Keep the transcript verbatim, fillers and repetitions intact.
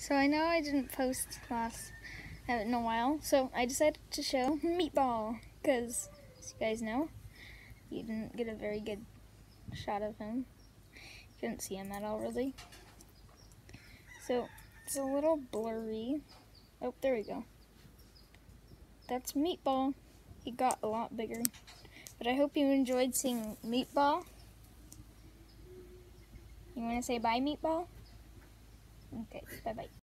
So I know I didn't post last uh, in a while, so I decided to show Meatball, because as you guys know, you didn't get a very good shot of him. Couldn't see him at all, really. So it's a little blurry. Oh, there we go. That's Meatball. He got a lot bigger. But I hope you enjoyed seeing Meatball. You want to say bye, Meatball? Okay, bye-bye.